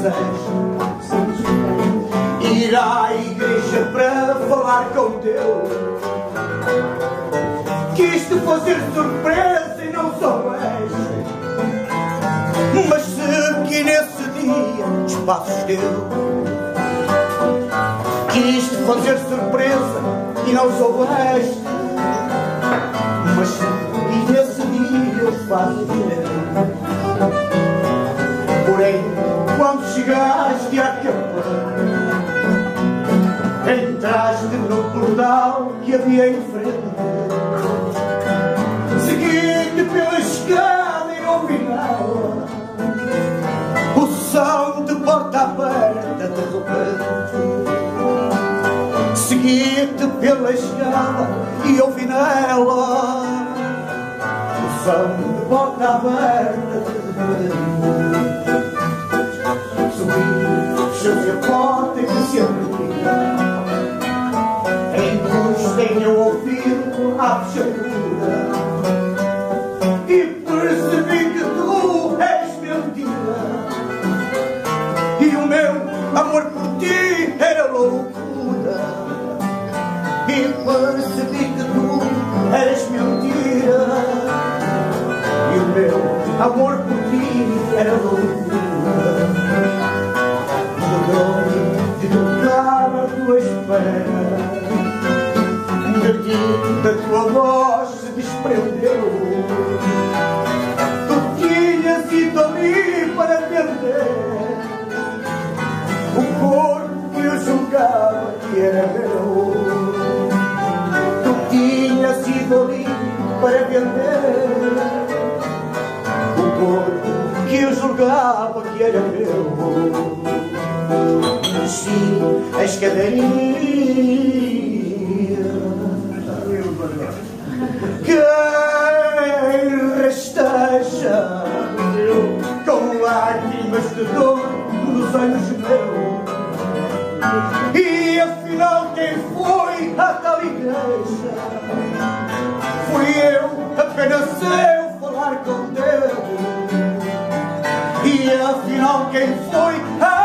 ir à igreja para falar com Deus. Quis-te fazer surpresa e não soubeste, mas segui nesse dia os passos teus. Quis-te fazer surpresa e não soubeste, mas segui nesse dia os passos teus. Porém, quando chegaste à campanha, entraste no portal que havia em frente. Segui-te pela escada e não vi nada, o som de porta aberta de repente. Segui-te pela escada e ouvi nela o som de porta aberta de repente. Fechou-se a porta que se abria, encostei o ouvido à fechadura e percebi que tu és mentira e o meu amor por ti era loucura. E percebi que tu eras mentira e o meu amor por ti era loucura. De tocar a tua espera, de ti, da tua voz se desprendeu. Tu tinhas ido ali para vender o corpo que eu julgava que era meu. Tu tinhas ido ali para vender o corpo que eu julgava que era meu. Desci a escadaria, quem rasteja com lágrimas de dor nos olhos meus. E afinal quem foi a tal igreja? Fui eu, apenas eu falar com Deus. E afinal quem foi a